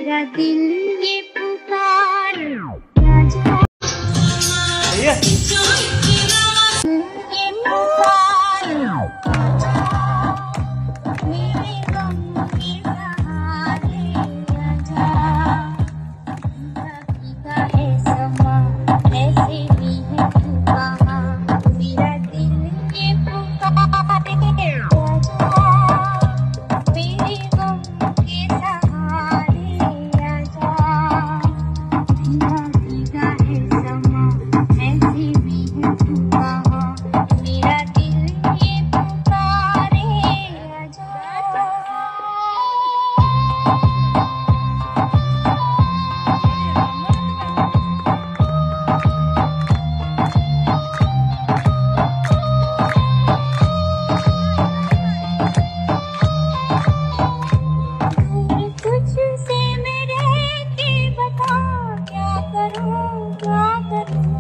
मेरा दिल ये पुकार ये पुकार मेरे गम के सहारे आजा। भीगा है समा ऐसे भी है तू कहाँ, मेरा दिल ये पुकारे आजा। मेरे गम के सहारे आजा। भीगा है समा ऐसे भी है तू कहाँ, मेरा दिल ये पुकारे आजा। तुझसे मैं रह के बता क्या करूं क्या करूं।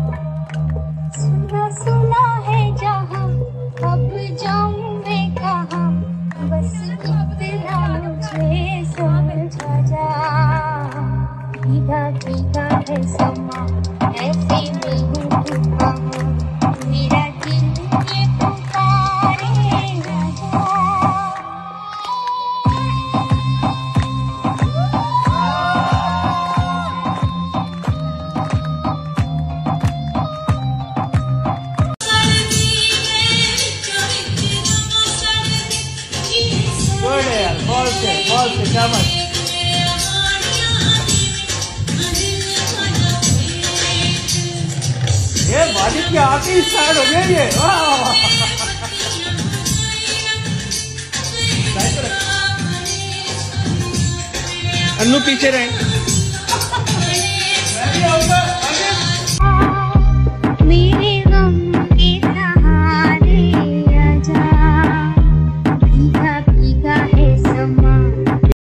सुना सुना है जहां अब जाऊं मैं कहां, बस इतना मुझे समझा जा। भीगा भीगा है समा ऐसे में हूँ तू कहाँ, मेरा दिल ये पुकारे आजा। Good यार, बहुत से क्या बात। ये बॉडी की आके स्टार्ट हो गया ये। वाह अन्नू पीछे रहे।